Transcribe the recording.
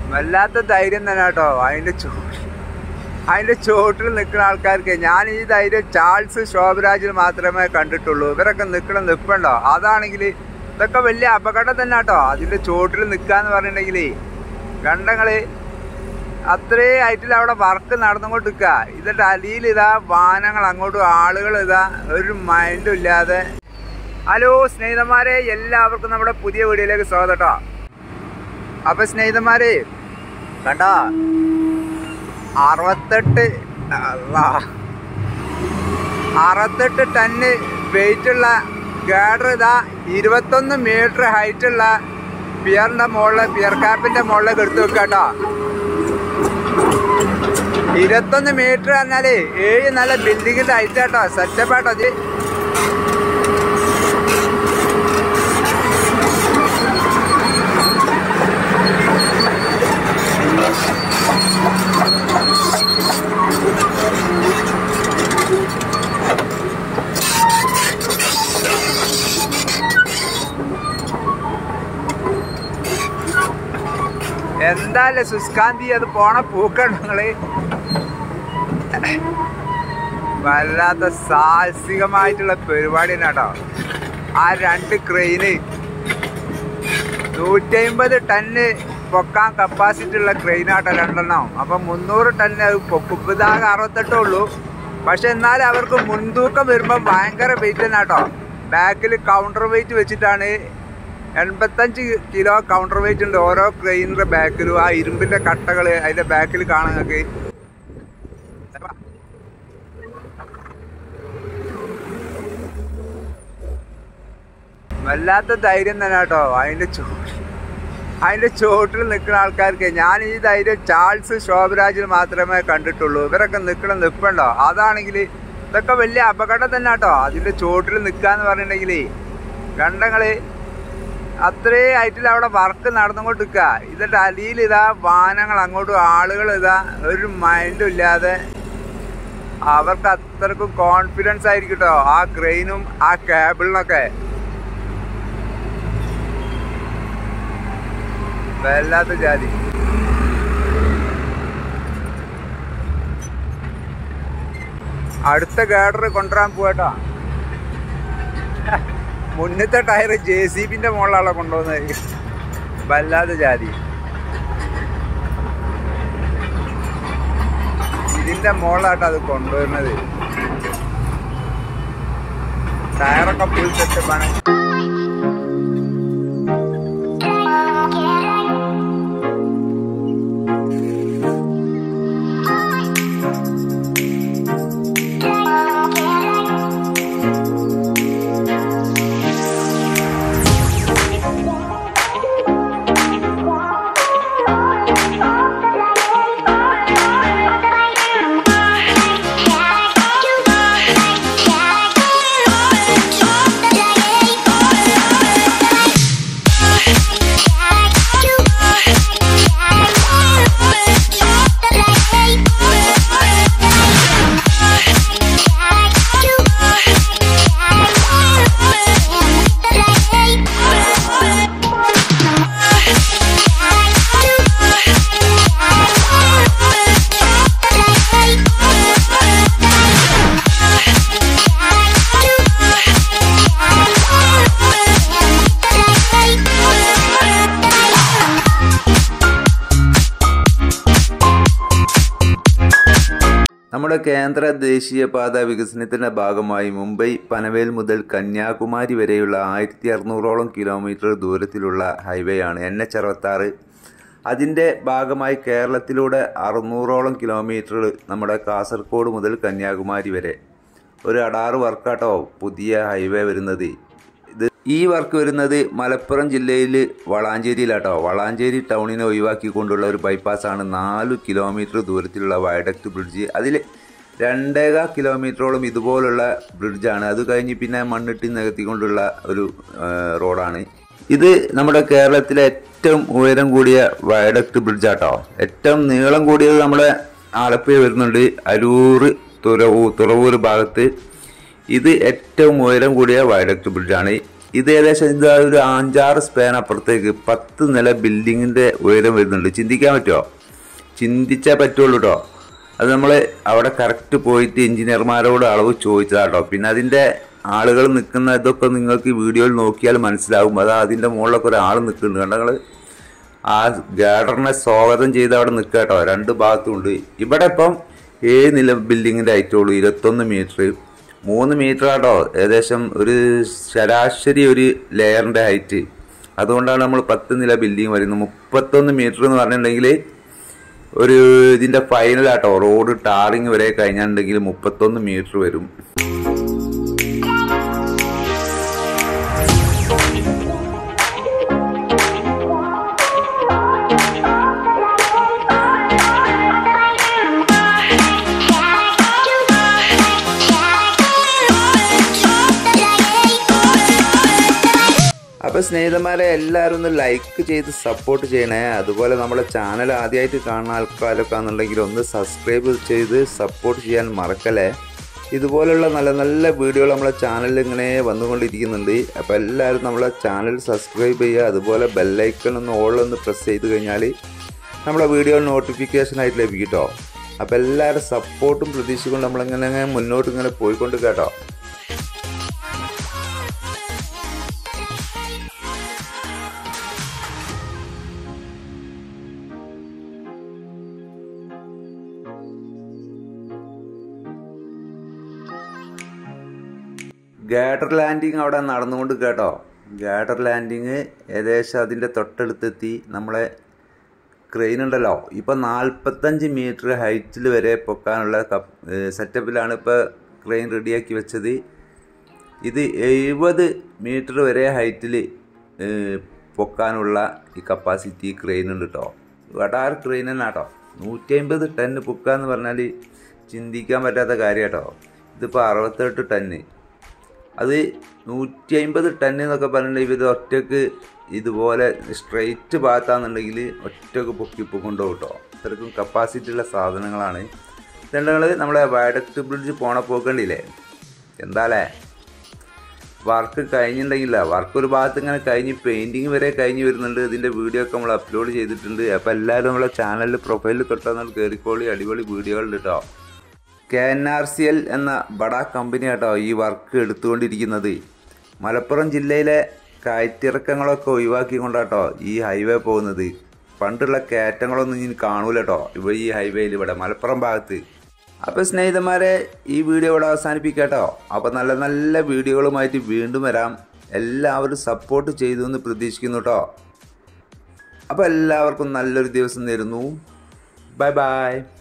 വല്ലാത്ത ധൈര്യം തന്നെ കേട്ടോ. അതിൻ്റെ ചോട്ടിൽ നിൽക്കുന്ന ആൾക്കാർക്ക് ഞാൻ ഈ ധൈര്യം ചാൾസ് ശോഭരാജിൽ മാത്രമേ കണ്ടിട്ടുള്ളൂ. ഇവരൊക്കെ നിൽക്കണം നിൽപ്പുണ്ടോ? അതാണെങ്കിൽ ഇതൊക്കെ വലിയ അപകടം തന്നെ കേട്ടോ. അതിൻ്റെ ചോട്ടിൽ നിൽക്കാന്ന് പറഞ്ഞിട്ടുണ്ടെങ്കിൽ കണ്ടങ്ങൾ അത്രയും ഹൈറ്റിൽ അവിടെ വർക്ക് നടന്നുകൊണ്ട് നിൽക്കുക. ഇതിൻ്റെ അടിയിൽ ഇതാ വാഹനങ്ങൾ അങ്ങോട്ടും ആളുകൾ ഇതാ ഒരു മൈൻഡും ഇല്ലാതെ. ഹലോ സ്നേഹിതന്മാരെ, എല്ലാവർക്കും നമ്മുടെ പുതിയ വീഡിയോയിലേക്ക് സ്വാഗതം കേട്ടോ. അപ്പം സ്നേഹിതന്മാരെ കണ്ടോ 68 ടണ്ണ് വെയിറ്റുള്ള ഗാഡർ ഇതാ 21 മീറ്റർ ഹൈറ്റുള്ള പിയറിൻ്റെ മുകളിൽ പിയർ ക്യാപ്പിൻ്റെ മുകളിലേക്ക് എടുത്ത് വെക്കുക കേട്ടോ. 21 മീറ്റർ പറഞ്ഞാൽ 7 നല്ല ബിൽഡിങ്ങിൻ്റെ ഹൈറ്റ് കേട്ടോ. സെറ്റപ്പ് ആട്ടോ അത്. എന്താല്ലേ സുസ്കാന്തി അത് പോണ പൂക്കണ്ട നിങ്ങള്. വല്ലാത്ത സാഹസികമായിട്ടുള്ള പരിപാടി തന്നെ കേട്ടോ. ആ 2 ക്രെയിന് 150 ടണ്ണ് പൊക്കാൻ കപ്പാസിറ്റി ഉള്ള ക്രെയിനാട്ടോ 2 എണ്ണം. അപ്പം 300 ടണ്ണ് അത് പൊക്കും. ഇതാകെ 68 ഉള്ളൂ. പക്ഷെ എന്നാലും അവർക്ക് മുൻതൂക്കം വരുമ്പോൾ ഭയങ്കര വെയിറ്റ് തന്നെ കേട്ടോ. ബാക്കിൽ കൗണ്ടർ വെയിറ്റ് വെച്ചിട്ടാണ് 85 കിലോ കൗണ്ടർ വെയിറ്റ് ഉണ്ട് ഓരോ ക്രെയിനിൻ്റെ ബാക്കിലും. ആ ഇരുമ്പിൻ്റെ കട്ടകൾ അതിൻ്റെ ബാക്കിൽ കാണാൻ നിങ്ങൾക്ക്. വല്ലാത്ത ധൈര്യം തന്നെ കേട്ടോ. അതിൻ്റെ ചോട്ടിൽ നിൽക്കുന്ന ആൾക്കാർക്ക് ഞാൻ ഈ ധൈര്യം ചാൾസ് ശോഭരാജിൽ മാത്രമേ കണ്ടിട്ടുള്ളൂ. ഇവരൊക്കെ നിൽക്കണം നിൽപ്പുണ്ടോ? അതാണെങ്കിൽ ഇതൊക്കെ വലിയ അപകടം തന്നെ കേട്ടോ. അതിൻ്റെ ചോട്ടിൽ നിൽക്കാന്ന് പറഞ്ഞിട്ടുണ്ടെങ്കിൽ കണ്ടങ്ങൾ അത്രയും ഹൈറ്റിൽ അവിടെ വർക്ക് നടന്നുകൊണ്ട് നിൽക്കുക. ഇതിൻ്റെ അടിയിൽ ഇതാ വാഹനങ്ങൾ അങ്ങോട്ടും ആളുകൾ ഇതാ ഒരു മൈൻഡും ഇല്ലാതെ. അവർക്ക് അത്രക്കും കോൺഫിഡൻസ് ആയിരിക്കും കേട്ടോ ആ ക്രെയിനും ആ കേബിളിനൊക്കെ. വല്ലാത്ത ജാതി. അടുത്ത ഗാഡർ കൊണ്ടുവരാൻ പോകട്ടോ. മുന്നത്തെ ടയർ JCBൻ്റെ മുകളിലാണ് കൊണ്ടുവന്നത്. വല്ലാത്ത ജാതി. ഇതിൻ്റെ മുകളിലാട്ടോ അത് കൊണ്ടുവരുന്നത്. ടയറൊക്കെ ഫുൾ സെറ്റപ്പാണ്. നമ്മുടെ കേന്ദ്ര ദേശീയപാത വികസനത്തിൻ്റെ ഭാഗമായി മുംബൈ പനവേൽ മുതൽ കന്യാകുമാരി വരെയുള്ള 1600ഓളം കിലോമീറ്റർ ദൂരത്തിലുള്ള ഹൈവേയാണ് NH66. അതിൻ്റെ ഭാഗമായി കേരളത്തിലൂടെ 600ഓളം കിലോമീറ്റർ നമ്മുടെ കാസർഗോഡ് മുതൽ കന്യാകുമാരി വരെ ഒരു അടാറ് വർക്കാട്ടോ പുതിയ ഹൈവേ വരുന്നത്. ഈ വർക്ക് വരുന്നത് മലപ്പുറം ജില്ലയിൽ വളാഞ്ചേരിയിലാട്ടോ. വളാഞ്ചേരി ടൗണിനെ ഒഴിവാക്കിക്കൊണ്ടുള്ള ഒരു ബൈപ്പാസാണ്. 4 കിലോമീറ്റർ ദൂരത്തിലുള്ള വയഡക്ട് ബ്രിഡ്ജ്. അതിൽ 2.25 കിലോമീറ്ററോളം ഇതുപോലുള്ള ബ്രിഡ്ജാണ്. അത് കഴിഞ്ഞ് പിന്നെ മണ്ണിട്ട് നികത്തിക്കൊണ്ടുള്ള ഒരു റോഡാണ് ഇത്. നമ്മുടെ കേരളത്തിലെ ഏറ്റവും ഉയരം കൂടിയ വയഡക്ട് ബ്രിഡ്ജാട്ടോ. ഏറ്റവും നീളം കൂടിയത് നമ്മുടെ ആലപ്പുഴ വരുന്നുണ്ട്, അരൂർ തുറവൂർ ഭാഗത്ത്. ഇത് ഏറ്റവും ഉയരം കൂടിയ വയഡക്ട് ബ്രിഡ്ജാണ്. ഇത് ഏകദേശം ഇത് ഒരു 5-6 സ്പാൻ അപ്പുറത്തേക്ക് 10 നില ബിൽഡിങ്ങിൻ്റെ ഉയരം വരുന്നുണ്ട്. ചിന്തിക്കാൻ പറ്റുമോ? ചിന്തിച്ചാൽ പറ്റുള്ളൂ കേട്ടോ. അത് നമ്മൾ അവിടെ കറക്റ്റ് പോയിട്ട് എഞ്ചിനീയർമാരോട് അളവ് ചോദിച്ചതാട്ടോ. പിന്നെ അതിൻ്റെ ആളുകൾ നിൽക്കുന്ന ഇതൊക്കെ നിങ്ങൾക്ക് വീഡിയോയിൽ നോക്കിയാൽ മനസ്സിലാവും. അത് അതിൻ്റെ മുകളിലൊക്കെ ഒരാൾ നിൽക്കുന്നുണ്ട്. കണ്ടോ നിങ്ങൾ? ആ ഗാർഡറിനെ സ്വാഗതം ചെയ്ത് അവിടെ നിൽക്കുക കേട്ടോ. 2 ഭാഗത്തുണ്ട്. ഇവിടെ ഇപ്പം 7 നില ബിൽഡിങ്ങിൻ്റെ ഹൈറ്റുള്ളൂ, 21 മീറ്റർ. 3 മീറ്റർ ആട്ടോ ഏകദേശം ഒരു ശരാശരി ഒരു ലെയറിൻ്റെ ഹൈറ്റ്. അതുകൊണ്ടാണ് നമ്മൾ 10 നില ബിൽഡിങ് വരുന്നത്. 31 മീറ്റർ എന്ന് പറഞ്ഞിട്ടുണ്ടെങ്കിൽ ഒരു ഇതിൻ്റെ ഫൈനലാട്ടോ. റോഡ് ടാറിങ് വരെ കഴിഞ്ഞിട്ടുണ്ടെങ്കിൽ 31 മീറ്റർ വരും. അപ്പോൾ സ്നേഹിതന്മാരെ, എല്ലാവരും ഒന്ന് ലൈക്ക് ചെയ്ത് സപ്പോർട്ട് ചെയ്യണേ. അതുപോലെ നമ്മുടെ ചാനൽ ആദ്യമായിട്ട് കാണുന്ന ആൾക്കാരൊക്കെ ആണെന്നുണ്ടെങ്കിൽ ഒന്ന് സബ്സ്ക്രൈബ് ചെയ്ത് സപ്പോർട്ട് ചെയ്യാൻ മറക്കല്ലേ. ഇതുപോലുള്ള നല്ല നല്ല വീഡിയോകൾ നമ്മളെ ചാനലിൽ ഇങ്ങനെ വന്നുകൊണ്ടിരിക്കുന്നുണ്ട്. അപ്പോൾ എല്ലാവരും നമ്മളെ ചാനൽ സബ്സ്ക്രൈബ് ചെയ്യുക. അതുപോലെ ബെല്ലൈക്കൺ ഒന്ന് ഓളൊന്ന് പ്രസ് ചെയ്ത് കഴിഞ്ഞാൽ നമ്മളെ വീഡിയോ നോട്ടിഫിക്കേഷൻ ആയിട്ട് ലഭിക്കും കേട്ടോ. അപ്പോൾ എല്ലാവരും സപ്പോർട്ടും പ്രതീക്ഷിച്ചുകൊണ്ട് നമ്മളിങ്ങനെ മുന്നോട്ട് ഇങ്ങനെ പോയിക്കൊണ്ട് കേട്ടോ. ഗാഡർ ലാൻഡിങ് അവിടെ നടന്നുകൊണ്ട് കേട്ടോ. ഗാഡർ ലാൻഡിങ് ഏകദേശം അതിൻ്റെ തൊട്ടടുത്തെത്തി. നമ്മളെ ക്രെയിൻ ഉണ്ടല്ലോ, ഇപ്പോൾ 45 മീറ്റർ ഹൈറ്റിൽ വരെ പൊക്കാനുള്ള സെറ്റപ്പിലാണ് ഇപ്പോൾ ക്രെയിൻ റെഡിയാക്കി വെച്ചത്. ഇത് 70 മീറ്റർ വരെ ഹൈറ്റിൽ പൊക്കാനുള്ള ഈ കപ്പാസിറ്റി ക്രെയിൻ ഉണ്ട് കേട്ടോ. വടാർ ക്രെയിൻ തന്നെ കേട്ടോ. 150 ടൺ പൊക്കാന്ന് പറഞ്ഞാൽ ചിന്തിക്കാൻ പറ്റാത്ത കാര്യം കേട്ടോ. ഇതിപ്പോൾ 68 ടണ്ണ്. അത് 150 ടൺ എന്നൊക്കെ പറഞ്ഞിട്ടുണ്ടെങ്കിൽ ഇത് ഒറ്റക്ക് ഇതുപോലെ സ്ട്രെയിറ്റ് ഭാഗത്താണെന്നുണ്ടെങ്കിൽ ഒറ്റക്ക് പൊക്കൊണ്ടുപോകും കേട്ടോ. ഇത്രക്കും കപ്പാസിറ്റി ഉള്ള സാധനങ്ങളാണ്. ഇതുണ്ടെങ്കിൽ നമ്മളെ വയഡക്ട് ബ്രിഡ്ജ് പോണ പോക്കണ്ടില്ലേ, എന്താല്ലേ വർക്ക് കഴിഞ്ഞിട്ടുണ്ടെങ്കില്ല. വർക്ക് ഒരു ഭാഗത്ത് ഇങ്ങനെ കഴിഞ്ഞ് പെയിൻറ്റിങ് വരെ കഴിഞ്ഞ് വരുന്നുണ്ട്. ഇതിൻ്റെ വീഡിയോ ഒക്കെ നമ്മൾ അപ്ലോഡ് ചെയ്തിട്ടുണ്ട്. അപ്പോൾ എല്ലാവരും നമ്മളെ ചാനലിൽ പ്രൊഫൈലിൽ തൊട്ടാൽ കയറിക്കോളി. അടിപൊളി വീഡിയോകളുണ്ട് കേട്ടോ. KNRCL എന്ന ബഡാ കമ്പനി കേട്ടോ ഈ വർക്ക് എടുത്തുകൊണ്ടിരിക്കുന്നത്. മലപ്പുറം ജില്ലയിലെ കയറ്റിറക്കങ്ങളൊക്കെ ഒഴിവാക്കിക്കൊണ്ടാട്ടോ ഈ ഹൈവേ പോകുന്നത്. പണ്ടുള്ള കയറ്റങ്ങളൊന്നും ഇനി കാണൂല കേട്ടോ ഇപ്പോൾ ഈ ഹൈവേയിൽ ഇവിടെ മലപ്പുറം ഭാഗത്ത്. അപ്പോൾ സ്നേഹിതന്മാരെ, ഈ വീഡിയോ ഇവിടെ അവസാനിപ്പിക്കാം കേട്ടോ. അപ്പോൾ നല്ല നല്ല വീഡിയോകളുമായിട്ട് വീണ്ടും വരാം. എല്ലാവരും സപ്പോർട്ട് ചെയ്തു എന്ന് പ്രതീക്ഷിക്കുന്നു കേട്ടോ. അപ്പോൾ എല്ലാവർക്കും നല്ലൊരു ദിവസം നേരുന്നു. Bye by.